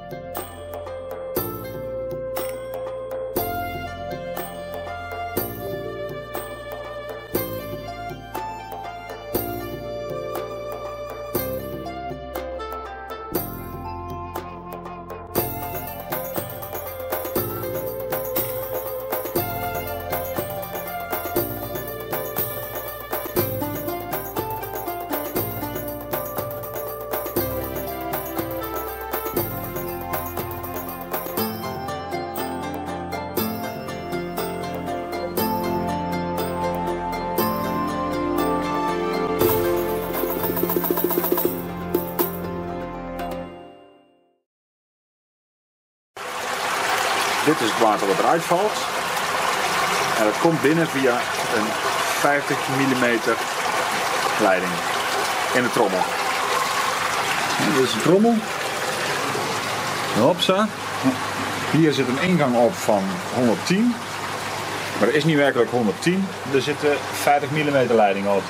Dit is het water wat eruit valt. En dat komt binnen via een 50 mm leiding in de trommel. En dit is de trommel. Hopsa. Hier zit een ingang op van 110. Maar er is niet werkelijk 110. Er zit 50 mm leiding op.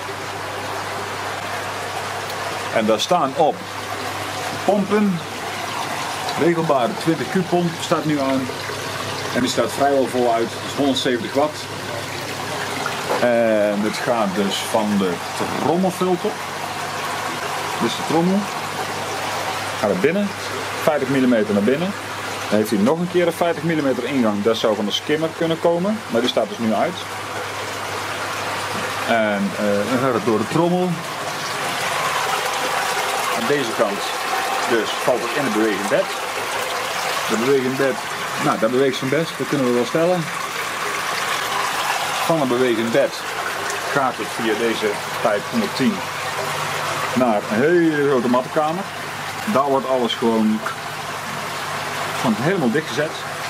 En daar staan op pompen. Regelbare 20 Q pomp staat nu aan. En die staat vrijwel voluit. Dat is 170 watt. En het gaat dus van de trommelfilter. Dus de trommel. Gaat er binnen. 50 mm naar binnen. Dan heeft hij nog een keer een 50 mm ingang. Dat zou van de skimmer kunnen komen. Maar die staat dus nu uit. En dan gaat het door de trommel. Aan deze kant dus valt het in het bewegend bed. De bewegend bed, nou dat beweegt zijn best, dat kunnen we wel stellen. Van een bewegend bed gaat het via deze pijp 110 naar een hele grote mattenkamer. Daar wordt alles gewoon helemaal dichtgezet.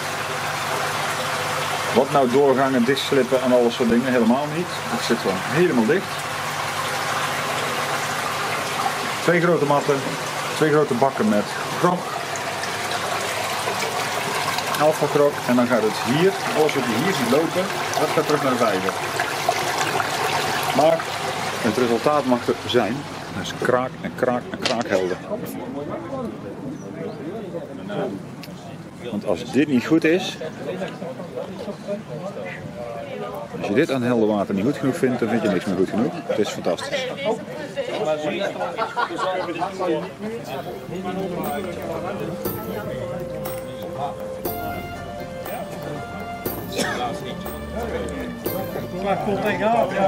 Wat nou doorgangen, dichtslippen en alles soort dingen, helemaal niet. Het zit gewoon helemaal dicht. 2 grote matten, 2 grote bakken met grog. Alpha grog en dan gaat het hier, alles wat je hier ziet lopen, dat gaat terug naar de vijver. Maar het resultaat mag er zijn. Dus kraak en kraak en kraakhelder. Want als dit niet goed is, als je dit aan helder water niet goed genoeg vindt, dan vind je niks meer goed genoeg. Het is fantastisch. Maar komt tegenaan, ja.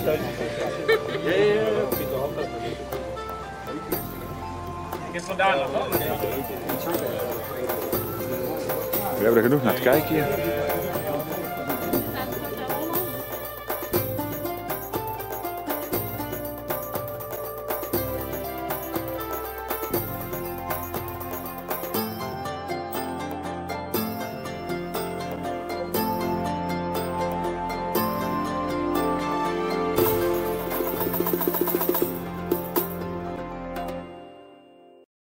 Ik heb vandaag nog wel. We hebben er genoeg naar te kijken hier.